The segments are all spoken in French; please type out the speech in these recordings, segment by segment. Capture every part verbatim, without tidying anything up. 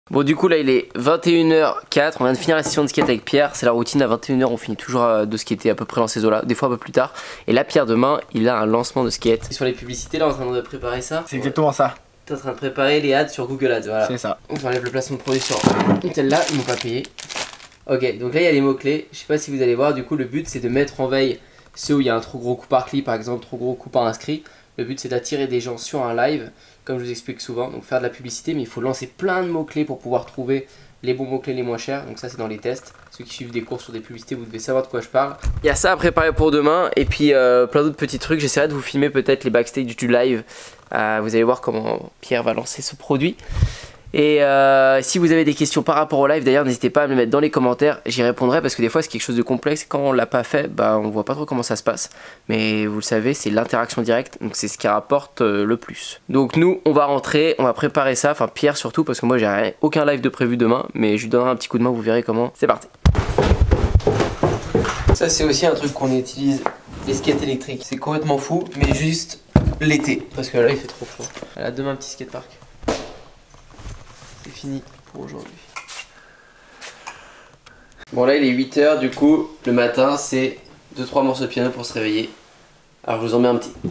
Bon du coup là il est vingt et une heures quatre, on vient de finir la session de skate avec Pierre. C'est la routine, à vingt et une heures on finit toujours de skater à peu près dans ces eaux là, des fois un peu plus tard. Et là Pierre demain il a un lancement de skate. Sur les publicités là on est en train de préparer ça. C'est exactement ça. T'es en train de préparer les ads sur Google Ads, voilà. C'est ça. On enlève le placement de produit sur celle-là, ils m'ont pas payé. Ok, donc là il y a les mots clés, je sais pas si vous allez voir, du coup le but c'est de mettre en veille ceux où il y a un trop gros coup par clic par exemple, trop gros coup par inscrit. Le but c'est d'attirer des gens sur un live, comme je vous explique souvent, donc faire de la publicité, mais il faut lancer plein de mots-clés pour pouvoir trouver les bons mots-clés les moins chers, donc ça c'est dans les tests. Ceux qui suivent des cours sur des publicités, vous devez savoir de quoi je parle. Il y a ça à préparer pour demain, et puis euh, plein d'autres petits trucs, j'essaierai de vous filmer peut-être les backstage du live, euh, vous allez voir comment Pierre va lancer ce produit. Et euh, si vous avez des questions par rapport au live, d'ailleurs n'hésitez pas à me les mettre dans les commentaires, j'y répondrai parce que des fois c'est quelque chose de complexe, quand on l'a pas fait, bah on voit pas trop comment ça se passe. Mais vous le savez, c'est l'interaction directe, donc c'est ce qui rapporte euh, le plus. Donc nous on va rentrer, on va préparer ça, enfin Pierre surtout parce que moi j'ai aucun live de prévu demain, mais je lui donnerai un petit coup de main, vous verrez comment. C'est parti. Ça c'est aussi un truc qu'on utilise, les skates électriques, c'est complètement fou, mais juste l'été, parce que là il fait trop froid. Voilà, demain petit skatepark. C'est fini pour aujourd'hui. Bon là il est huit heures, du coup le matin c'est deux trois morceaux de piano pour se réveiller. Alors je vous en mets un petit.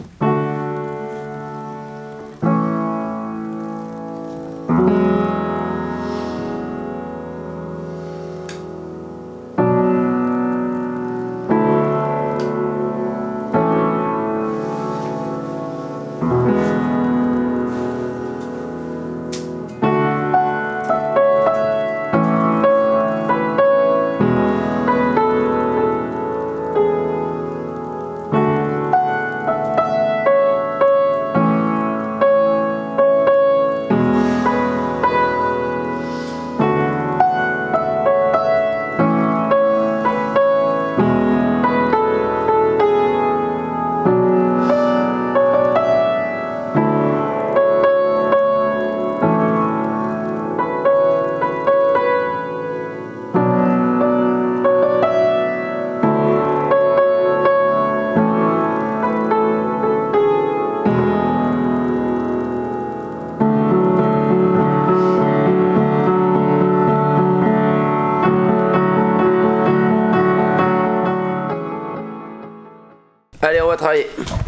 Allez, on va travailler.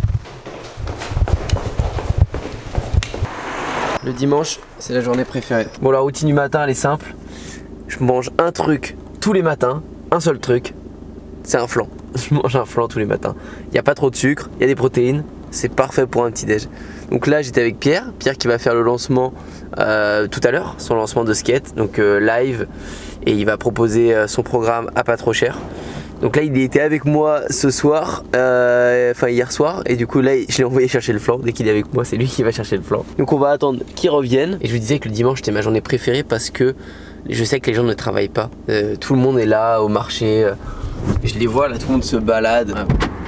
Le dimanche, c'est la journée préférée. Bon, la routine du matin, elle est simple. Je mange un truc tous les matins, un seul truc, c'est un flan. Je mange un flan tous les matins. Il n'y a pas trop de sucre, il y a des protéines, c'est parfait pour un petit déj. Donc là, j'étais avec Pierre, Pierre qui va faire le lancement euh, tout à l'heure, son lancement de skate, donc euh, live, et il va proposer euh, son programme à pas trop cher. Donc là il était avec moi ce soir, euh, enfin hier soir, et du coup là je l'ai envoyé chercher le flan. Dès qu'il est avec moi c'est lui qui va chercher le flan. Donc on va attendre qu'il revienne. Et je vous disais que le dimanche c'était ma journée préférée parce que je sais que les gens ne travaillent pas. euh, Tout le monde est là au marché, euh, je les vois là, tout le monde se balade. Ouais.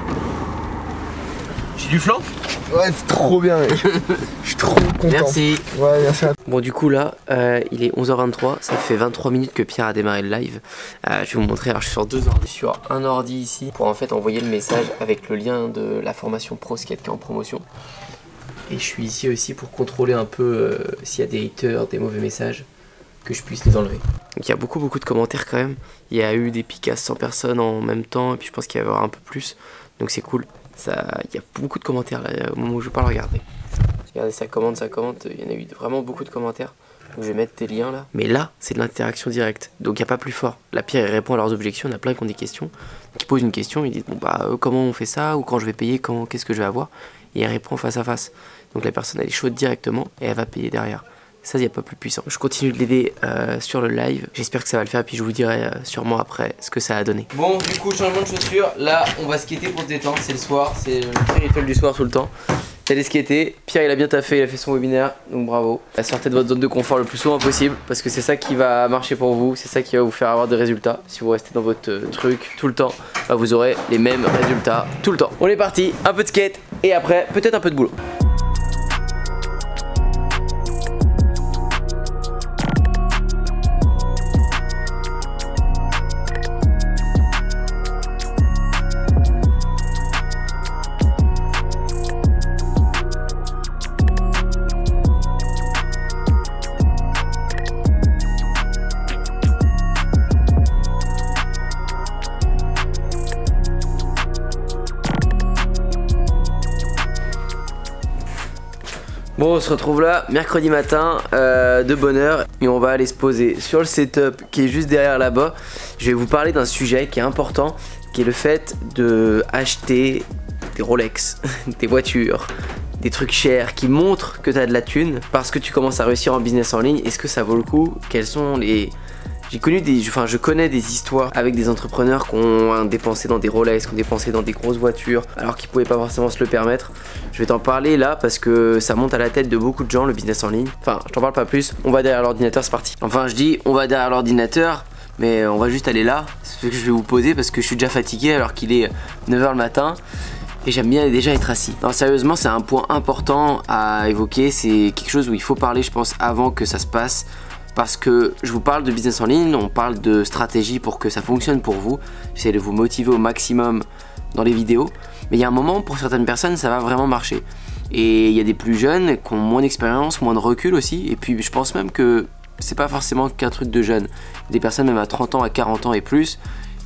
J'ai du flan? Ouais, c'est trop bien mec. Je suis trop content. Merci. Ouais, merci à toi. Bon du coup là euh, il est onze heures vingt-trois, ça fait vingt-trois minutes que Pierre a démarré le live. euh, Je vais vous montrer, alors je suis sur deux ordi. Je suis sur un ordi ici pour en fait envoyer le message avec le lien de la formation Pro Skate qui est en promotion. Et je suis ici aussi pour contrôler un peu euh, s'il y a des haters, des mauvais messages, que je puisse les enlever. Donc il y a beaucoup beaucoup de commentaires quand même. Il y a eu des pics à cent personnes en même temps et puis je pense qu'il y avoir un peu plus. Donc c'est cool. Ça, il y a beaucoup de commentaires là au moment où je parle, regardez. Regardez, ça commente, ça commente, il y en a eu vraiment beaucoup de commentaires. Donc je vais mettre des liens là. Mais là, c'est de l'interaction directe. Donc il n'y a pas plus fort. La Pierre, il répond à leurs objections, il y en a plein qui ont des questions. Qui posent une question, ils disent bon bah euh, comment on fait ça, ou quand je vais payer, qu'est-ce que je vais avoir. Et elle répond face à face. Donc la personne elle est chaude directement et elle va payer derrière. Ça, il n'y a pas plus puissant. Je continue de l'aider euh, sur le live. J'espère que ça va le faire et puis je vous dirai euh, sûrement après ce que ça a donné. Bon, du coup, changement de chaussures. Là, on va skater pour se détendre. C'est le soir. C'est le petit rituel du soir tout le temps. T'allez skater. Pierre, il a bien taffé. Il a fait son webinaire. Donc bravo. Sortez de votre zone de confort le plus souvent possible parce que c'est ça qui va marcher pour vous. C'est ça qui va vous faire avoir des résultats. Si vous restez dans votre euh, truc tout le temps, bah, vous aurez les mêmes résultats tout le temps. On est parti. Un peu de skate et après, peut-être un peu de boulot. Bon, on se retrouve là, mercredi matin, euh, de bonne heure, et on va aller se poser sur le setup qui est juste derrière là-bas. Je vais vous parler d'un sujet qui est important, qui est le fait de acheter des Rolex, des voitures, des trucs chers qui montrent que tu as de la thune parce que tu commences à réussir en business en ligne. Est-ce que ça vaut le coup? Quels sont les... J'ai connu des, enfin je connais des histoires avec des entrepreneurs qui ont dépensé dans des Rolex, qui ont dépensé dans des grosses voitures alors qu'ils pouvaient pas forcément se le permettre. Je vais t'en parler là parce que ça monte à la tête de beaucoup de gens, le business en ligne. Enfin, je t'en parle pas plus, on va derrière l'ordinateur, c'est parti. Enfin je dis on va derrière l'ordinateur, mais on va juste aller là, c'est ce que je vais vous poser parce que je suis déjà fatigué alors qu'il est neuf heures le matin. Et j'aime bien déjà être assis. Non, sérieusement, c'est un point important à évoquer. C'est quelque chose où il faut parler, je pense, avant que ça se passe. Parce que je vous parle de business en ligne, on parle de stratégie pour que ça fonctionne pour vous. J'essaie de vous motiver au maximum dans les vidéos. Mais il y a un moment, pour certaines personnes, ça va vraiment marcher. Et il y a des plus jeunes qui ont moins d'expérience, moins de recul aussi. Et puis, je pense même que c'est pas forcément qu'un truc de jeune. Des personnes même à trente ans, à quarante ans et plus,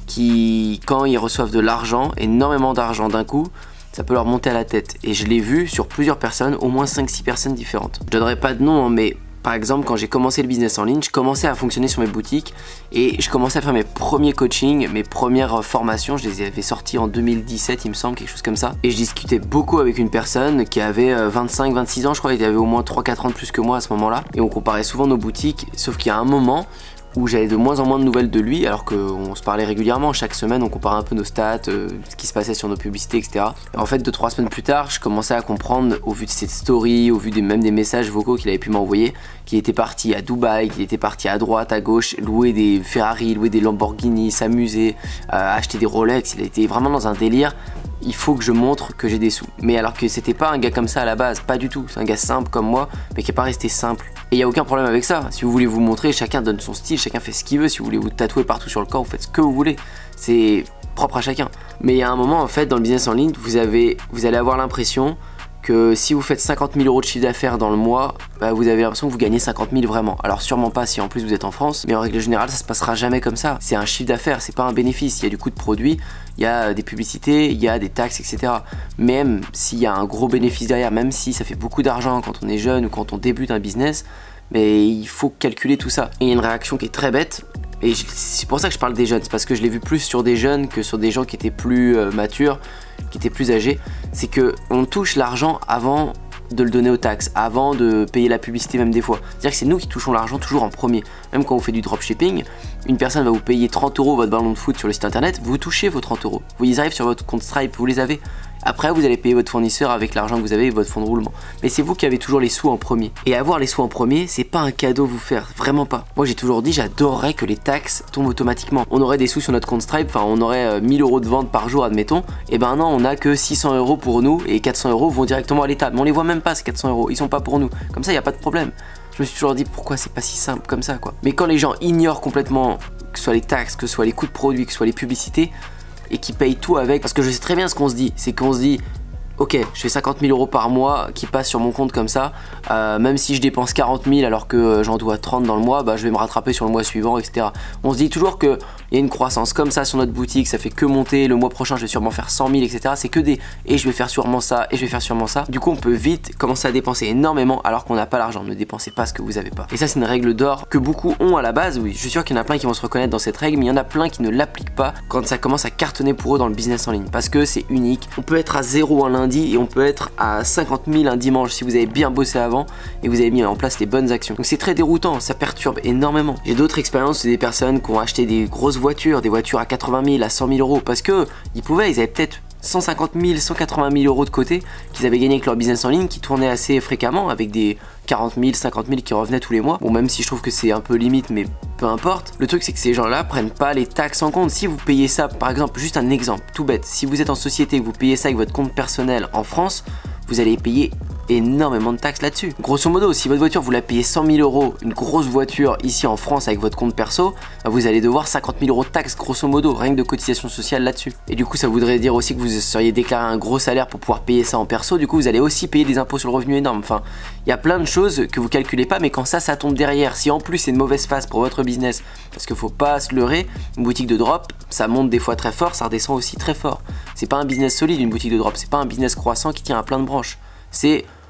qui, quand ils reçoivent de l'argent, énormément d'argent d'un coup, ça peut leur monter à la tête. Et je l'ai vu sur plusieurs personnes, au moins cinq six personnes différentes. Je donnerai pas de nom, hein, mais par exemple, quand j'ai commencé le business en ligne, je commençais à fonctionner sur mes boutiques et je commençais à faire mes premiers coachings, mes premières formations. Je les avais sorties en deux mille dix-sept, il me semble, quelque chose comme ça. Et je discutais beaucoup avec une personne qui avait vingt-cinq vingt-six ans, je crois, il avait au moins trois quatre ans de plus que moi à ce moment-là. Et on comparait souvent nos boutiques, sauf qu'il y a un moment où j'avais de moins en moins de nouvelles de lui alors qu'on se parlait régulièrement. Chaque semaine on comparait un peu nos stats, euh, ce qui se passait sur nos publicités, et cetera. Et en fait deux trois semaines plus tard je commençais à comprendre au vu de ses stories, au vu des, même des messages vocaux qu'il avait pu m'envoyer, qu'il était parti à Dubaï, qu'il était parti à droite, à gauche, louer des Ferrari, louer des Lamborghini, s'amuser, euh, acheter des Rolex. Il était vraiment dans un délire. Il faut que je montre que j'ai des sous. Mais alors que c'était pas un gars comme ça à la base, pas du tout. C'est un gars simple comme moi, mais qui est pas resté simple. Et il n'y a aucun problème avec ça. Si vous voulez vous montrer, chacun donne son style, chacun fait ce qu'il veut. Si vous voulez vous tatouer partout sur le corps, vous faites ce que vous voulez. C'est propre à chacun. Mais il y a un moment, en fait, dans le business en ligne, vous, avez, vous allez avoir l'impression que si vous faites cinquante mille euros de chiffre d'affaires dans le mois, bah vous avez l'impression que vous gagnez cinquante mille vraiment. Alors sûrement pas si en plus vous êtes en France, mais en règle générale ça se passera jamais comme ça. C'est un chiffre d'affaires, c'est pas un bénéfice. Il y a du coût de produit, il y a des publicités, il y a des taxes, et cetera. Même s'il y a un gros bénéfice derrière, même si ça fait beaucoup d'argent quand on est jeune ou quand on débute un business, mais il faut calculer tout ça. Et il y a une réaction qui est très bête. Et c'est pour ça que je parle des jeunes, c'est parce que je l'ai vu plus sur des jeunes que sur des gens qui étaient plus euh, matures, qui étaient plus âgés. C'est que on touche l'argent avant de le donner aux taxes, avant de payer la publicité même des fois. C'est-à-dire que c'est nous qui touchons l'argent toujours en premier. Même quand vous faites du dropshipping, une personne va vous payer trente euros votre ballon de foot sur le site internet, vous touchez vos trente euros. Vous ils arrivent sur votre compte Stripe, vous les avez. Après vous allez payer votre fournisseur avec l'argent que vous avez et votre fonds de roulement. Mais c'est vous qui avez toujours les sous en premier. Et avoir les sous en premier, c'est pas un cadeau vous faire, vraiment pas. Moi j'ai toujours dit j'adorerais que les taxes tombent automatiquement. On aurait des sous sur notre compte Stripe, enfin on aurait mille euros de vente par jour admettons. Et ben non, on a que six cents euros pour nous et quatre cents euros vont directement à l'État. Mais on les voit même pas ces quatre cents euros, ils sont pas pour nous. Comme ça il n'y a pas de problème. Je me suis toujours dit pourquoi c'est pas si simple comme ça quoi. Mais quand les gens ignorent complètement que ce soit les taxes, que ce soit les coûts de produits, que ce soit les publicités, et qui payent tout avec, parce que je sais très bien ce qu'on se dit, c'est qu'on se dit ok, je fais cinquante mille euros par mois qui passent sur mon compte comme ça, euh, même si je dépense quarante mille alors que j'en dois trente dans le mois, bah, je vais me rattraper sur le mois suivant, et cetera. On se dit toujours qu'il y a une croissance comme ça sur notre boutique, ça fait que monter, le mois prochain je vais sûrement faire cent mille, et cetera. C'est que des et je vais faire sûrement ça, et je vais faire sûrement ça. Du coup on peut vite commencer à dépenser énormément alors qu'on n'a pas l'argent. Ne dépensez pas ce que vous avez pas. Et ça c'est une règle d'or que beaucoup ont à la base, oui. Je suis sûr qu'il y en a plein qui vont se reconnaître dans cette règle, mais il y en a plein qui ne l'appliquent pas quand ça commence à cartonner pour eux dans le business en ligne. Parce que c'est unique. On peut être à zéro un lundi et on peut être à cinquante mille un dimanche si vous avez bien bossé avant et vous avez mis en place les bonnes actions. Donc c'est très déroutant, ça perturbe énormément. J'ai d'autres expériences, c'est des personnes qui ont acheté des grosses voitures, des voitures à quatre-vingt mille, à cent mille euros parce que ils pouvaient, ils avaient peut-être cent cinquante mille, cent quatre-vingt mille euros de côté qu'ils avaient gagné avec leur business en ligne qui tournait assez fréquemment avec des quarante mille, cinquante mille qui revenaient tous les mois. Bon, même si je trouve que c'est un peu limite, mais peu importe. Le truc c'est que ces gens-là prennent pas les taxes en compte. Si vous payez ça, par exemple, juste un exemple tout bête, si vous êtes en société et que vous payez ça avec votre compte personnel en France, vous allez payer énormément de taxes là-dessus. Grosso modo, si votre voiture vous la payez cent mille euros, une grosse voiture ici en France avec votre compte perso, vous allez devoir cinquante mille euros de taxes grosso modo, rien que de cotisation sociale là-dessus. Et du coup ça voudrait dire aussi que vous seriez déclaré un gros salaire pour pouvoir payer ça en perso, du coup vous allez aussi payer des impôts sur le revenu énormes. Enfin, il y a plein de choses que vous calculez pas, mais quand ça, ça tombe derrière, si en plus c'est une mauvaise phase pour votre business, parce qu'il faut pas se leurrer, une boutique de drop, ça monte des fois très fort, ça redescend aussi très fort. C'est pas un business solide une boutique de drop, c'est pas un business croissant qui tient à plein de branches. C'est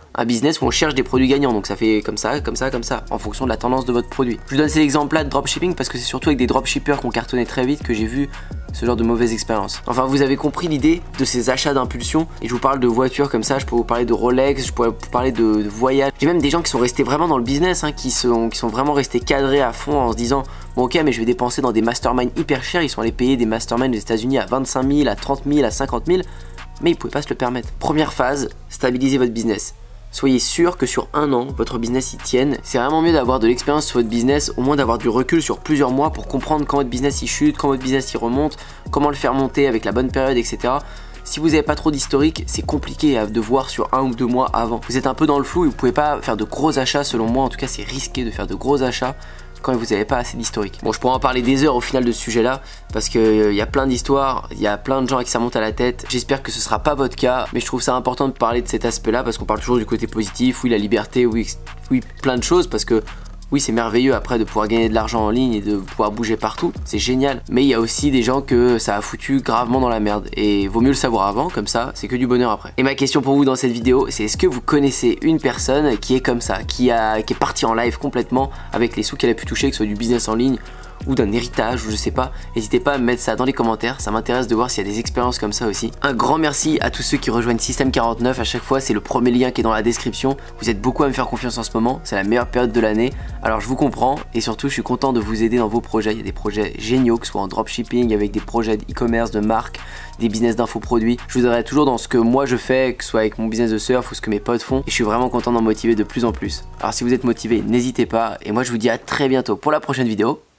un business où on cherche des produits gagnants. Donc ça fait comme ça, comme ça, comme ça, en fonction de la tendance de votre produit. Je vous donne ces exemples-là de dropshipping parce que c'est surtout avec des dropshippers qui ont cartonné très vite que j'ai vu ce genre de mauvaise expérience. Enfin, vous avez compris l'idée de ces achats d'impulsion. Et je vous parle de voitures comme ça, je peux vous parler de Rolex, je pourrais vous parler de, de voyages. J'ai même des gens qui sont restés vraiment dans le business, hein, qui, sont, qui sont vraiment restés cadrés à fond en se disant bon ok, mais je vais dépenser dans des masterminds hyper chers. Ils sont allés payer des masterminds des États-Unis à vingt-cinq mille, à trente mille, à cinquante mille, mais ils pouvaient pas se le permettre. Première phase, stabilisez votre business. Soyez sûr que sur un an, votre business y tienne. C'est vraiment mieux d'avoir de l'expérience sur votre business, au moins d'avoir du recul sur plusieurs mois pour comprendre quand votre business y chute, quand votre business y remonte, comment le faire monter avec la bonne période, et cetera. Si vous n'avez pas trop d'historique, c'est compliqué de voir sur un ou deux mois avant. Vous êtes un peu dans le flou et vous pouvez pas faire de gros achats selon moi. En tout cas, c'est risqué de faire de gros achats quand vous n'avez pas assez d'historique. Bon, je pourrais en parler des heures au final de ce sujet là parce qu'il euh, y a plein d'histoires, il y a plein de gens à qui ça monte à la tête. J'espère que ce sera pas votre cas, mais je trouve ça important de parler de cet aspect là parce qu'on parle toujours du côté positif, oui la liberté, oui, oui plein de choses, parce que oui, c'est merveilleux après de pouvoir gagner de l'argent en ligne et de pouvoir bouger partout, c'est génial. Mais il y a aussi des gens que ça a foutu gravement dans la merde et vaut mieux le savoir avant, comme ça c'est que du bonheur après. Et ma question pour vous dans cette vidéo, c'est est-ce que vous connaissez une personne qui est comme ça, qui, a, qui est partie en live complètement avec les sous qu'elle a pu toucher, que ce soit du business en ligne ou d'un héritage ou je sais pas. N'hésitez pas à me mettre ça dans les commentaires, ça m'intéresse de voir s'il y a des expériences comme ça aussi. Un grand merci à tous ceux qui rejoignent Système quarante-neuf à chaque fois, c'est le premier lien qui est dans la description. Vous êtes beaucoup à me faire confiance en ce moment, c'est la meilleure période de l'année, alors je vous comprends et surtout je suis content de vous aider dans vos projets. Il y a des projets géniaux, que ce soit en dropshipping, avec des projets d'e-commerce, de marque, des business d'infoproduits. Je vous aiderai toujours dans ce que moi je fais, que ce soit avec mon business de surf ou ce que mes potes font, et je suis vraiment content d'en motiver de plus en plus. Alors si vous êtes motivé, n'hésitez pas, et moi je vous dis à très bientôt pour la prochaine vidéo.